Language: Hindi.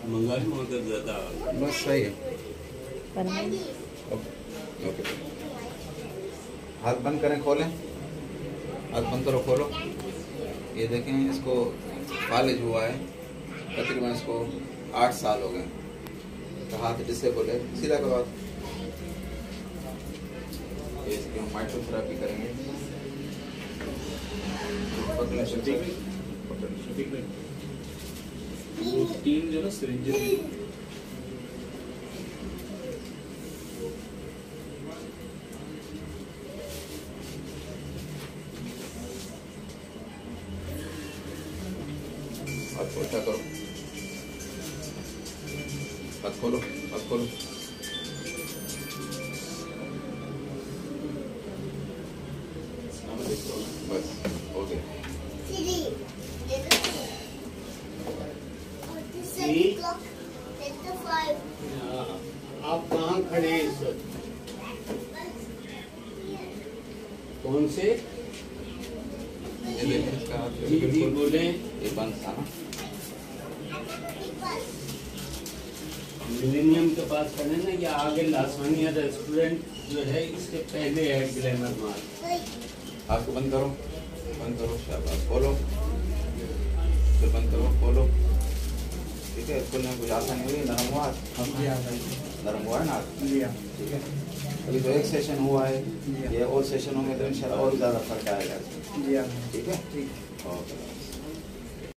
मंगाई मगर ज्यादा बस सही है। ओके, हाथ बंद करें, खोलें, हाथ बंद करो, खोलो। ये देखें, इसको फालिज हुआ है तकरीबन, इसको 8 साल हो गए। तो हाथ डिसेबल है, सीधा करो हाथ। ये इसकी हम माइक्रोथेरेपी करेंगे। पकड़ें, शफीक वो 3 जो ना सिरिंज हाथ उल्टा करो, हाथ खोलो, हाथ खोलो। बस हो गया। आप कहाँ खड़े हैं इस वक्त? कौन से? ये देखें इसका हाथ, जी जी बोले। ये बंद था ना। मिलेनियम के पास खड़े ना, या आगे लासानिया रेस्टोरेंट जो है इसके पहले है ग्लैमर मार्ट। हाथ को बंद करो, बंद करो, शाबाश, खोलो, फिर बंद करो, खोलो। ठीक है, खोलने में कुछ आसानी हुई? नरम हुआ? नरम हुआ है ना? ठीक है, अभी तो एक सेशन हुआ है, ये और सेशन होंगे तो इंशाल्लाह और ज़्यादा फर्क आएगा। ठीक है, ओके।